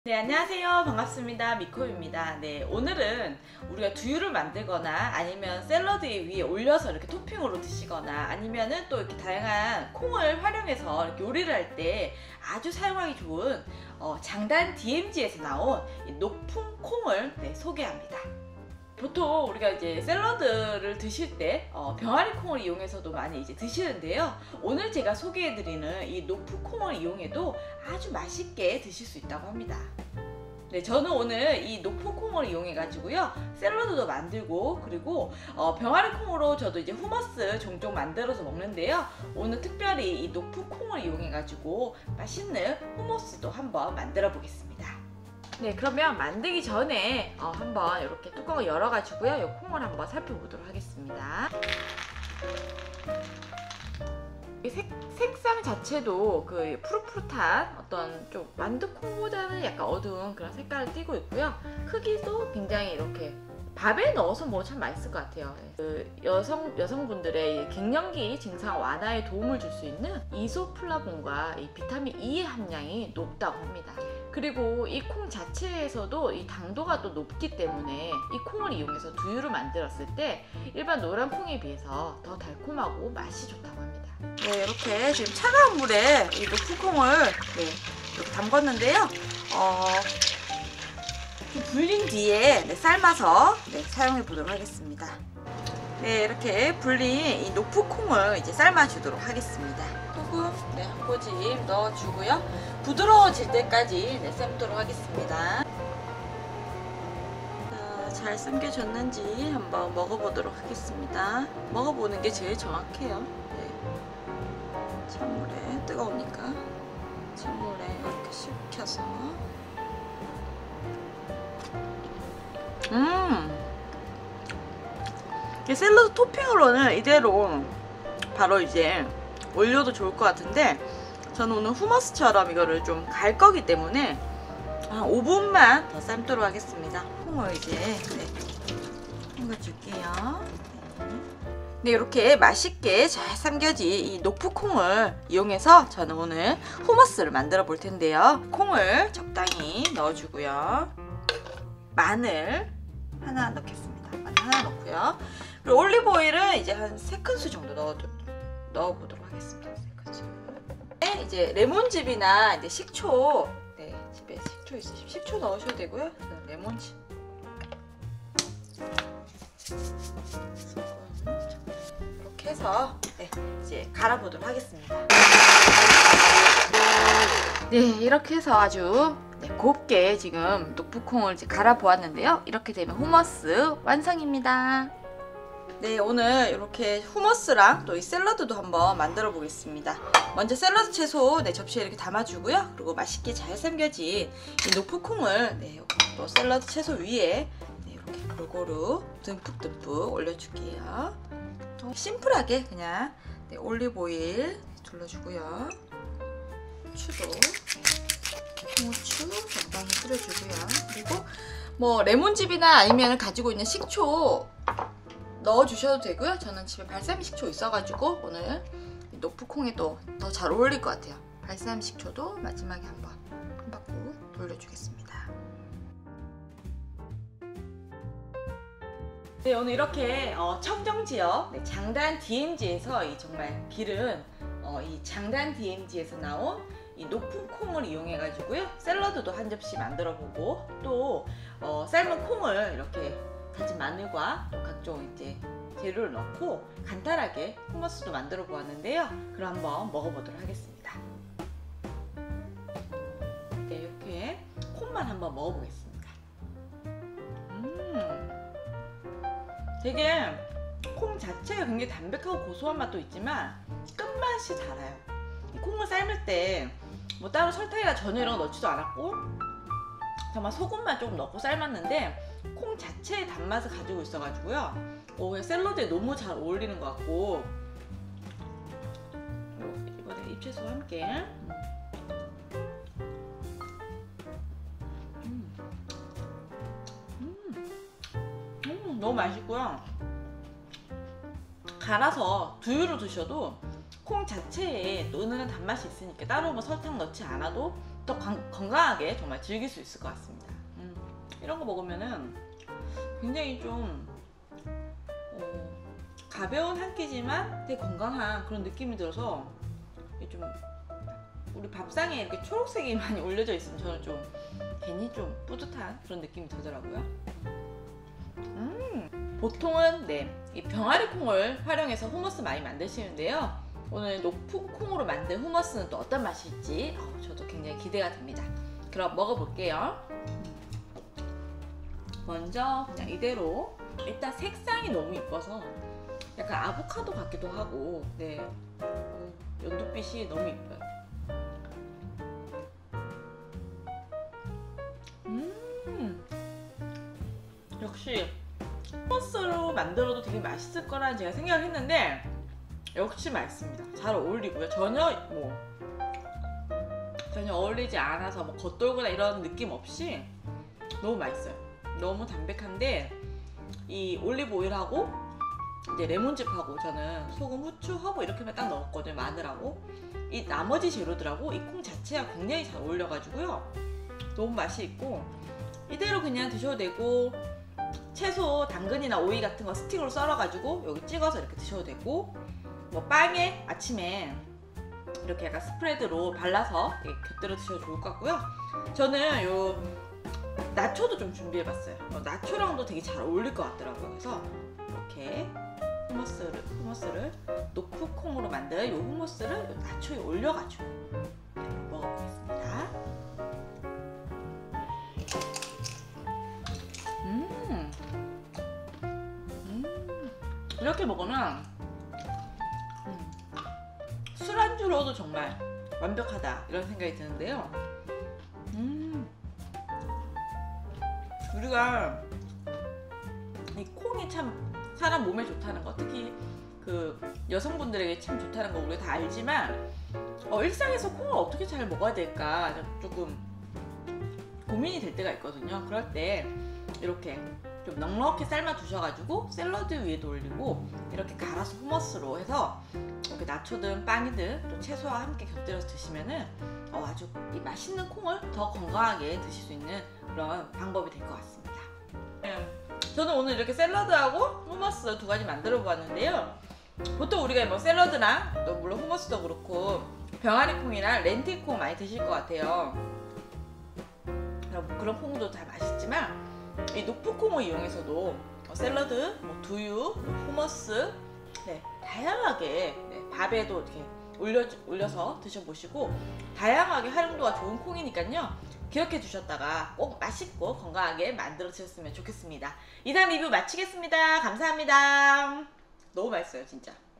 네, 안녕하세요. 반갑습니다. 미코입니다. 네, 오늘은 우리가 두유를 만들거나 아니면 샐러드 위에 올려서 이렇게 토핑으로 드시거나 아니면은 또 이렇게 다양한 콩을 활용해서 이렇게 요리를 할 때 아주 사용하기 좋은 장단 DMG에서 나온 이 높은 콩을 소개합니다. 보통 우리가 이제 샐러드를 드실 때 병아리 콩을 이용해서도 많이 이제 드시는데요. 오늘 제가 소개해드리는 이 높은 콩을 이용해도 아주 맛있게 드실 수 있다고 합니다. 네, 저는 오늘 이 높은 콩을 이용해 가지고요 샐러드도 만들고, 그리고 병아리 콩으로 저도 이제 후머스 종종 만들어서 먹는데요. 오늘 특별히 이 높은 콩을 이용해 가지고 맛있는 후머스도 한번 만들어 보겠습니다. 네, 그러면 만들기 전에 한번 이렇게 뚜껑을 열어가지고요 이 콩을 한번 살펴보도록 하겠습니다. 이 색상 자체도 그 푸릇푸릇한 어떤 좀 만두콩보다는 약간 어두운 그런 색깔을 띠고 있고요. 크기도 굉장히 이렇게 밥에 넣어서 먹으면 참 맛있을 것 같아요. 그 여성분들의 갱년기 증상 완화에 도움을 줄 수 있는 이소플라본과 이 비타민 E의 함량이 높다고 합니다. 그리고 이 콩 자체에서도 이 당도가 또 높기 때문에 이 콩을 이용해서 두유를 만들었을 때 일반 노란 콩에 비해서 더 달콤하고 맛이 좋다고 합니다. 네, 이렇게 지금 차가운 물에 이 높은 콩을 이렇게 담궜는데요. 좀 불린 뒤에 삶아서 사용해 보도록 하겠습니다. 네, 이렇게 불린 이 높은 콩을 이제 삶아 주도록 하겠습니다. 소금 한 꼬집 넣어주고요. 부드러워질 때까지 삶도록 하겠습니다. 잘 삶겨졌는지 한번 먹어보도록 하겠습니다. 먹어보는 게 제일 정확해요. 찬물에 뜨거우니까 찬물에 이렇게 식혀서 샐러드 토핑으로는 이대로 바로 이제 올려도 좋을 것 같은데, 저는 오늘 후머스처럼 이거를 좀 갈 거기 때문에 한 5분만 더 삶도록 하겠습니다. 콩을 이제 담궈줄게요. 네, 이렇게 맛있게 잘 삶겨진 이 높은 콩을 이용해서 저는 오늘 후머스를 만들어 볼 텐데요. 콩을 적당히 넣어주고요. 마늘 하나 넣겠습니다. 마늘 하나 넣고요. 그리고 올리브 오일은 이제 한 3큰술 정도 넣어보도록 하겠습니다. 3큰술. 네, 이제 레몬즙이나 이제 식초, 집에 식초 있으시면 식초 넣으셔도 되고요. 레몬즙. 이렇게 해서 이제 갈아보도록 하겠습니다. 네, 이렇게 해서 아주 곱게 지금 높은 콩을 이제 갈아 보았는데요. 이렇게 되면 후머스 완성입니다. 네, 오늘 이렇게 후머스랑 또 이 샐러드도 한번 만들어 보겠습니다. 먼저 샐러드 채소 접시에 이렇게 담아주고요. 그리고 맛있게 잘 삶겨진 이 높은 콩을 또 샐러드 채소 위에 이렇게 골고루 듬뿍듬뿍 올려줄게요. 심플하게 그냥 올리브 오일 둘러주고요. 후추 적당히 뿌려주고요. 그리고 뭐 레몬즙이나 아니면 가지고 있는 식초 넣어주셔도 되고요. 저는 집에 발사믹 식초 있어가지고 오늘 높은 콩에도 더 잘 어울릴 것 같아요. 발사믹 식초도 마지막에 한번 한 바퀴 돌려주겠습니다. 네, 오늘 이렇게 청정지역 장단 DMG에서 정말 기른 이 장단 DMG에서 나온 이 높은 콩을 이용해 가지고요 샐러드도 한 접시 만들어 보고, 또 삶은 콩을 이렇게 다진 마늘과 또 각종 이제 재료를 넣고 간단하게 후머스도 만들어 보았는데요. 그럼 한번 먹어보도록 하겠습니다. 네, 이렇게 콩만 한번 먹어보겠습니다. 되게 콩 자체가 굉장히 담백하고 고소한 맛도 있지만 끝맛이 달아요. 이 콩을 삶을 때 뭐 따로 설탕이나 전혀 이런 거 넣지도 않았고 정말 소금만 조금 넣고 삶았는데 콩 자체의 단맛을 가지고 있어가지고요 샐러드에 너무 잘 어울리는 것 같고, 이번에 잎채소와 함께 너무 맛있고요. 갈아서 두유로 드셔도 콩 자체에 노는 단맛이 있으니까 따로 뭐 설탕 넣지 않아도 또 더 건강하게 정말 즐길 수 있을 것 같습니다. 이런 거 먹으면은 굉장히 좀 가벼운 한 끼지만 되게 건강한 그런 느낌이 들어서 좀 우리 밥상에 이렇게 초록색이 많이 올려져 있으면 저는 좀 괜히 좀 뿌듯한 그런 느낌이 들더라고요. 보통은 이 병아리 콩을 활용해서 후머스 많이 만드시는데요. 오늘 높은 콩으로 만든 후머스는 또 어떤 맛일지 저도 굉장히 기대가 됩니다. 그럼 먹어볼게요. 먼저 그냥 이대로 일단 색상이 너무 이뻐서 약간 아보카도 같기도 하고 연두빛이 너무 이뻐요. 역시 후머스로 만들어도 되게 맛있을 거라는 제가 생각을 했는데 역시 맛있습니다. 잘 어울리고요. 전혀 어울리지 않아서 겉돌거나 이런 느낌 없이 너무 맛있어요. 너무 담백한데 이 올리브 오일하고 이제 레몬즙하고 저는 소금, 후추, 허브 이렇게만 딱 넣었거든요. 마늘하고 이 나머지 재료들하고 이 콩 자체가 굉장히 잘 어울려가지고요. 너무 맛이 있고 이대로 그냥 드셔도 되고 채소, 당근이나 오이 같은 거 스틱으로 썰어가지고 여기 찍어서 이렇게 드셔도 되고 빵에 아침에 이렇게 약간 스프레드로 발라서 곁들여 드셔도 좋을 것 같고요. 저는 요 나초도 좀 준비해봤어요. 나초랑도 되게 잘 어울릴 것 같더라고요. 그래서 이렇게 후머스를 높은 콩으로 만든 요 후머스를 요 나초에 올려가지고 먹어보겠습니다. 이렇게 먹으면 술안주로도 정말 완벽하다 이런 생각이 드는데요. 우리가 이 콩이 참 사람 몸에 좋다는 거, 특히 그 여성분들에게 참 좋다는 거 우리가 다 알지만 일상에서 콩을 어떻게 잘 먹어야 될까 조금 고민이 될 때가 있거든요. 그럴 때 이렇게 좀 넉넉히 삶아 두셔가지고 샐러드 위에도 올리고 이렇게 갈아서 후머스로 해서 이렇게 나초든 빵이든 또 채소와 함께 곁들여서 드시면은 아주 이 맛있는 콩을 더 건강하게 드실 수 있는 그런 방법이 될 것 같습니다. 저는 오늘 이렇게 샐러드하고 후머스 두 가지 만들어 보았는데요. 보통 우리가 샐러드나 또 물론 후머스도 그렇고 병아리 콩이나 렌틸콩 많이 드실 것 같아요. 그런 콩도 다 맛있지만 이 높은 콩을 이용해서도 샐러드, 두유, 후머스 다양하게 밥에도 이렇게 올려서 드셔보시고 다양하게 활용도가 좋은 콩이니까요. 기억해 두셨다가 꼭 맛있고 건강하게 만들어 드셨으면 좋겠습니다. 이상 리뷰 마치겠습니다. 감사합니다. 너무 맛있어요 진짜.